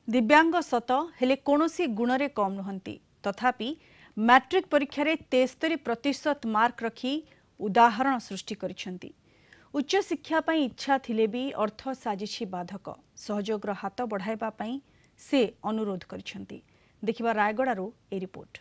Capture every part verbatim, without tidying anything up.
दिव्यांग सत हेले कौनसी गुणरे कम नुहंती तथापि मैट्रिक परीक्षा रे तेस्तरी प्रतिशत मार्क रखी उदाहरण सृष्टि करिसेंती। उच्च शिक्षा पई इच्छा थिले भी अर्थ साजिछि बाधक। सहयोगर हाथ बढ़ाइबा पई से अनुरोध करिसेंती। देखिबा रायगड़ारू ए रिपोर्ट।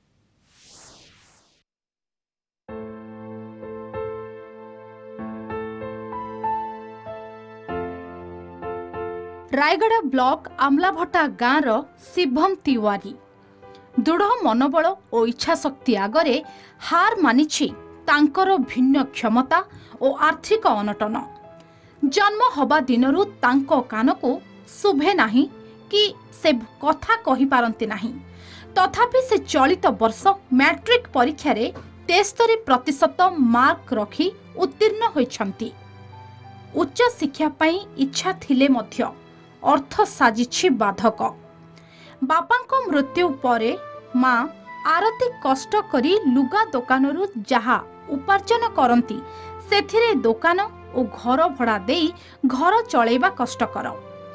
रायगड़ा ब्लॉक आमलाभट्टा गाँव शिवम तिवारी दृढ़ मनोबल और इच्छा शक्ति आगरे हार मानिछि तांकर भिन्न क्षमता और आर्थिक अनटन। जन्म हवा दिनरु तांको कानकु शुभे नाही कि से कथा कहि पारंती नाही। तथापि से चलित वर्ष मैट्रिक परीक्षा रे तेस्तरी प्रतिशत मार्क रखी उत्तीर्ण होइछंती। उच्च शिक्षा पई इच्छा थिले मध्य अर्थ साजिछि बाधक। बापांको मृत्यु परे माँ आरती कष्ट करी लुगा दोकानरू जहा उपार्जन करती सेथिरे दोकान और घर भड़ा देई घर चलैबा कष्टकर।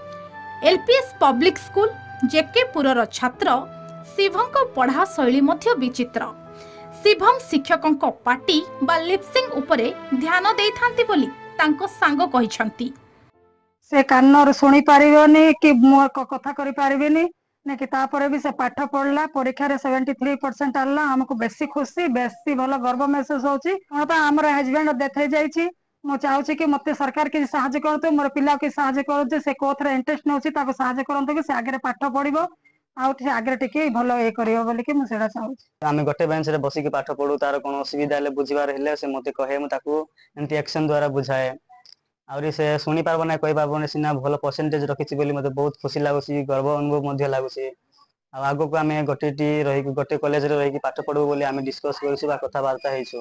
एलपीएस पब्लिक स्कूल जेकेपुरर छात्र शिवंको पढ़ा शैली मध्य विचित्र। शिवम शिक्षकंको पाटी बा लिपसिंग उपरे ध्यान देइथांती बोली तांको सांग कहिसंती। से कानर शुणी पारिबनी कि कथा करि पारिबनी ने कि तापरे भी से पाठ पढ़ला परीक्षा रे तिहत्तर परसेंट आला। हमको बेसी खुशी बेसी भलो गर्व महसूस होची। तो हमर हस्बैंड डेथ हो जाईची। मु चाहूची कि मते सरकार के सहायता करतो, मोर पिला के सहायता करतो। से कोथरे इंटरेस्ट नउची ताको सहायता करंतो कि से आगे पाठ पढ़िबो आउ से आगे टिके भलो ए करियो बोली कि मु सेडा चाहूची। आमे गोटे बेंच रे बसी के पाठ पढू, तार कोन असुविधा ले बुझिबार हेले से मते कहे, मु ताको एंटी एक्शन द्वारा बुझाए। आउरी से सुनी पारबो ना कहि पारबो ना सिना भलो परसेंटेज रखिछि बोली मते बहुत खुशी लागुछि, गर्व अनुभव मध्ये लागुछि। आ आगो को आमे गोटे टी रही गोटे कॉलेज रे रही पाठ पढू बोली आमे डिस्कस करछि बा कथा वार्ता हेछु।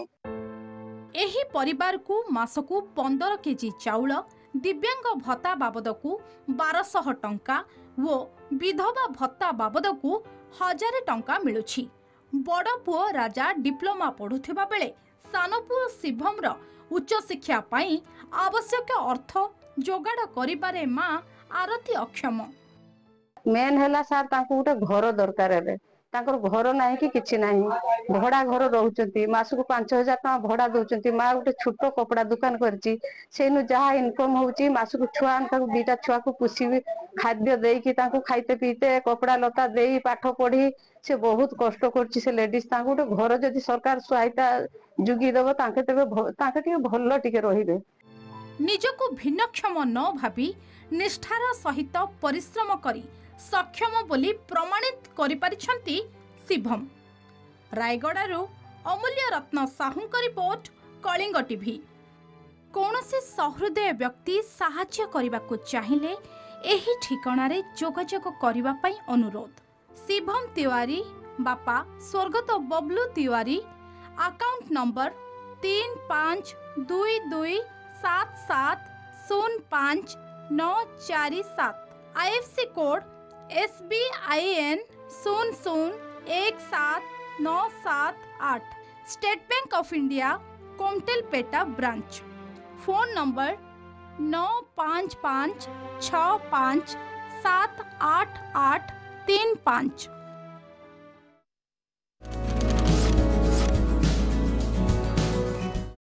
एही परिवार को मासकु पंद्रह केजी चाउल, दिव्यांग भत्ता बाबदकु बारह सौ टंका वो विधवा भत्ता बाबदकु हजार टंका मिलुछि। बड़ पुओ राजा डिप्लोमा पढ़ुथिबा बेले सानो पुओ शिवमर उच्च शिक्षा पाई आवश्यक अर्थ जोगाड़ करिबारे मां आरती अक्षम। मेन हैला सार तांको गोटे घर दरकार है। तांकर घर नाही कि किछि नाही, भड़ा घर रहउचंती। मासकु पाँच हज़ार टका भड़ा दउचंती। मां गोटे छोटो कपड़ा दुकान करची, सेनु जहा इनकम होउची मासकु छुआ तांको दीटा छुआ को पुसी खाद्य देई कि तांको खाइते पीते कपड़ा लता देई पाठ पढ़ी से बहुत कष्ट करची। से लेडीज तांको गोटे घर जदि सरकार सहायता जुगी देबो तांके तबे तांके टिके भल्लो टिके रहिबे। निजको भिन्नक्षम न भाबी निष्ठार सहित परिश्रम करी सक्षम बोली प्रमाणित करि परिछंती शिवम। रायगड़ारू अमूल्य रत्न साहूंक रिपोर्ट, कलिंग टीवी। कौनसी सहृदय व्यक्ति साहाय्य करबाकू चाहिए एही ठिकाणारे जोगाजोग करबा पई अनुरोध। शिवम तिवारी बापा स्वर्गत बबलू तिवारी, अकाउंट नंबर तीन पाँच दुई दुई सात सात शून्य पाँच नौ चार सात, IFC code S B I N शून्य शून्य एक सात नौ सात आठ, State Bank of India Komtalpeta branch. Phone number नौ पाँच पाँच छः पाँच सात आठ आठ तीन पाँच।